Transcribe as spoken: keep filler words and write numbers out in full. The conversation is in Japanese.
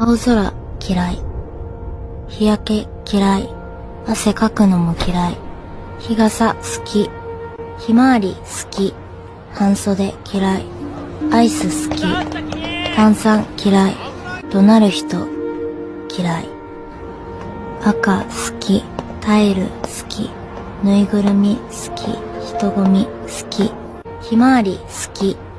青空嫌い。日焼け嫌い。汗かくのも嫌い。日傘好き。ひまわり好き。半袖嫌い。アイス好き。炭酸嫌い。怒鳴る人嫌い。赤好き。タイル好き。ぬいぐるみ好き。人混み好き。ひまわり好き。